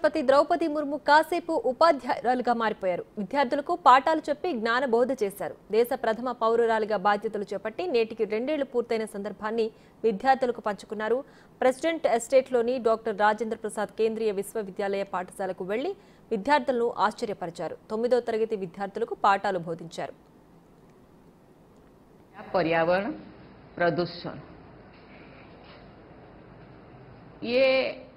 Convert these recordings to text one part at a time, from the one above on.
రాష్ట్రపతి ద్రౌపది ముర్ము కాసేపు ఉపాధ్యాయురాలుగా మారిపోయారు. విద్యార్థులకు పాఠాలు చెప్పి జ్ఞానబోధ చేశారు. దేశ ప్రథమ పౌరురాలిగా బాధ్యతలు చేపట్టి నేటికి 2 ఏళ్లు పూర్తయిన సందర్భాన్ని విద్యార్థులకు పంచుకున్నారు. ప్రెసిడెంట్ ఎస్టేట్లోని డాక్టర్ రాజేంద్ర ప్రసాద్ కేంద్రీయ విశ్వవిద్యాలయ పాఠశాలకు వెళ్లి విద్యార్థులను ఆశ్చర్యపరిచారు. 9వ తరగతి విద్యార్థులకు పాఠాలు బోధించారు. पर्यावरण प्रदूषण ये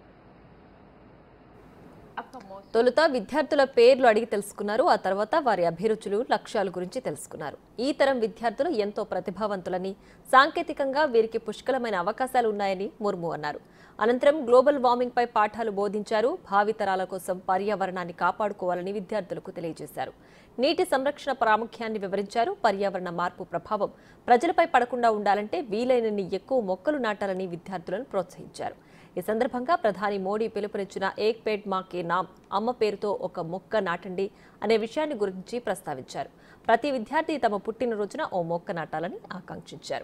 తొలుత విద్యార్థుల పేర్లు అడిగి తెలుసుకున్నారు. ఆ తర్వాత వారి అభిరుచులు, లక్ష్యాల గురించి తెలుసుకున్నారు. ఈ తరం విద్యార్థులు ఎంతో ప్రతిభావంతులని, సాంకేతికంగా వీరికి పుష్కలమైన అవకాశాలు ఉన్నాయని ముర్ము అన్నారు. అనంతరం గ్లోబల్ వార్మింగ్ పై పాఠాలు బోధించారు. భావితరాల కోసం పర్యావరణాన్ని కాపాడుకోవాలని విద్యార్థులకు తెలియజేశారు. నీటి సంరక్షణ ప్రాముఖ్యాన్ని వివరించారు. పర్యావరణ మార్పు ప్రభావం ప్రజలపై పడకుండా ఉండాలంటే వీలైనన్ని ఎక్కువ మొక్కలు నాటాలని విద్యార్థులను ప్రోత్సహించారు. ఈ సందర్భంగా ప్రధాని మోడీ పిలుపునిచ్చిన ఏక్ పేడ్ మా కే నామ్, అమ్మ పేరుతో ఒక మొక్క నాటండి అనే విషయాన్ని గురించి ప్రస్తావించారు. ప్రతి విద్యార్థి తమ పుట్టినరోజున ఓ మొక్క నాటాలని ఆకాంక్షించారు.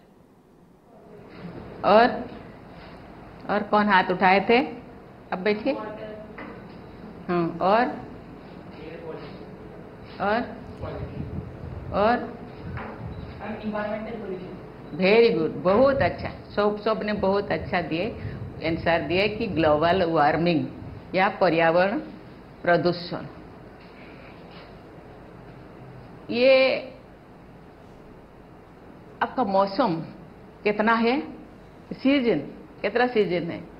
और कौन हाथ उठाए थे? अब बैठिए। हाँ, और वेरी गुड, बहुत अच्छा। सब ने बहुत अच्छा दिए आंसर दिए कि ग्लोबल वार्मिंग या पर्यावरण प्रदूषण ये आपका मौसम कितना है, सीजन कितना सीजन है।